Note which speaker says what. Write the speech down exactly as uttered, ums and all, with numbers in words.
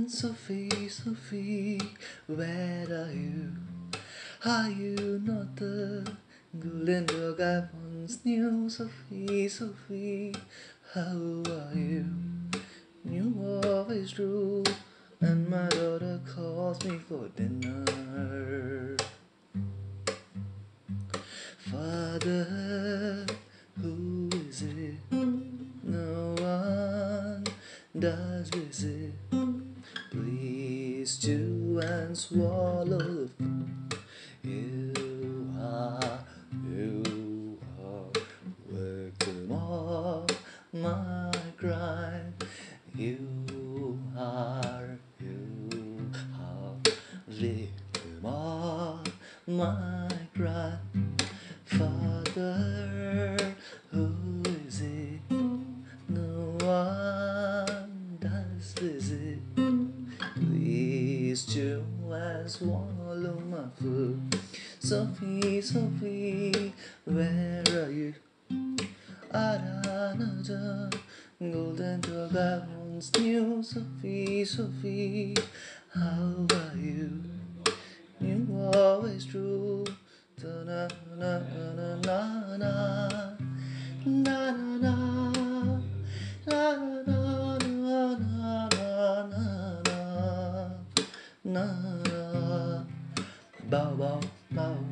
Speaker 1: Sophie, Sophie, where are you? Are you not the golden dog I once knew? Sophie, Sophie, how are you? You always true, and my daughter calls me for dinner. Father, who is it? No one does visit. Please chew and swallow the food. You are, you are victim of my crime. You are, you are victim of my crime. Father, who is it? No one does visit. Please chew and swallow my food. Sophie, Sophie, where are you? Another golden dog I once knew. Sophie, Sophie, how are you? You always true. Da na na na na na na na na na na na na na na. Bow bow bow